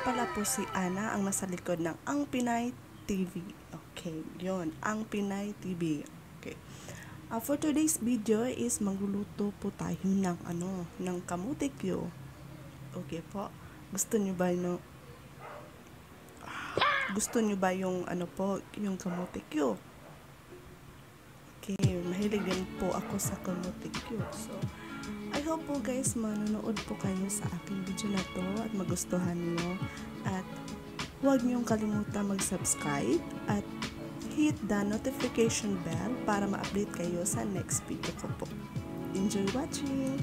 pala po si Ana ang nasa likod ng Ang Pinay TV. Okay, yon Ang Pinay TV. Okay. For today's video is magluluto po tayo ng kamote kyo. Okay po. Gusto niyo ba yung yung kamote kyo? Okay, mahilig din po ako sa kamote kyo. So, I hope po guys manonood po kayo sa aking video na to at magustuhan niyo. At huwag niyong kalimutan mag-subscribe at hit the notification bell para ma-update kayo sa next video ko po. Enjoy watching!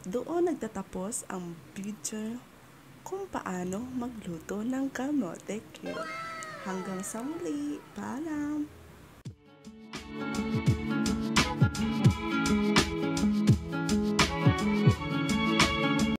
doon nagtatapos ang video kung paano magluto ng kamote cute. Hanggang sa muli, paalam!